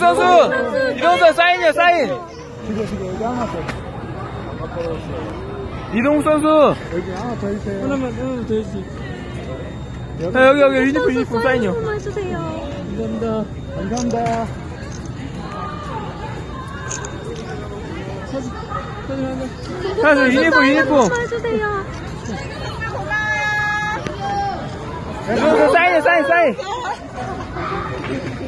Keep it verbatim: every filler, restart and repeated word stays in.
선수! 이동훈 선수 사인이요, 사인! 이동훈 선수! 여기 하나 더 해주세요. 하나만, 하나만 더 해주세요. 아, 여기, 여기 유니폼, 유니폼 사인이요. 한 번만 해주세요. 감사합니다. 감사합니다. 사진, 사진 하나. 선수 유니폼, 유니폼. 한 번만 해주세요. 이동훈 선수 사인이요, 사인, 사인!